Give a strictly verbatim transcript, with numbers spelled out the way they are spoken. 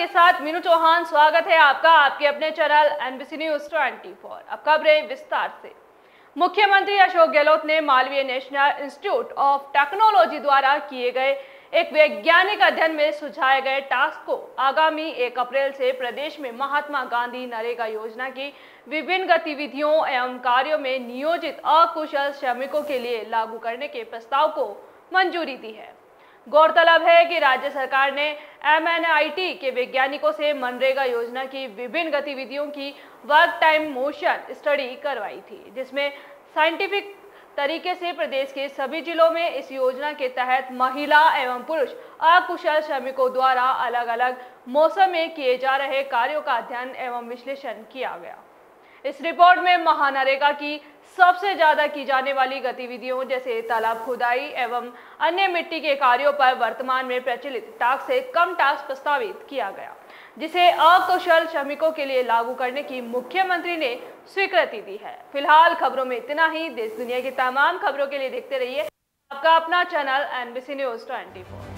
साथ मीनू चौहान। स्वागत है आपका आपके अपने चैनल एनबीसी न्यूज चौबीस। अब खबरें विस्तार से। मुख्यमंत्री अशोक गहलोत ने Malaviya national institute of technology द्वारा किए गए एक वैज्ञानिक अध्ययन में सुझाए गए टास्क को आगामी एक अप्रैल से प्रदेश में महात्मा गांधी नरेगा योजना की विभिन्न गतिविधियों एवं कार्यों में नियोजित अकुशल श्रमिकों के लिए लागू करने के प्रस्ताव को मंजूरी दी है। गौरतलब है कि राज्य सरकार ने एम एन आई टी के वैज्ञानिकों से मनरेगा योजना की विभिन्न गतिविधियों की वर्क टाइम मोशन स्टडी करवाई थी, जिसमें साइंटिफिक तरीके से प्रदेश के सभी जिलों में इस योजना के तहत महिला एवं पुरुष अकुशल श्रमिकों द्वारा अलग अलग मौसम में किए जा रहे कार्यों का अध्ययन एवं विश्लेषण किया गया। इस रिपोर्ट में महानरेगा की सबसे ज्यादा की जाने वाली गतिविधियों जैसे तालाब खुदाई एवं अन्य मिट्टी के कार्यों पर वर्तमान में प्रचलित टास्क से कम टास्क प्रस्तावित किया गया, जिसे अकुशल श्रमिकों के लिए लागू करने की मुख्यमंत्री ने स्वीकृति दी है। फिलहाल खबरों में इतना ही। देश दुनिया की तमाम खबरों के लिए देखते रहिए आपका अपना चैनल एनबीसी न्यूज चौबीस।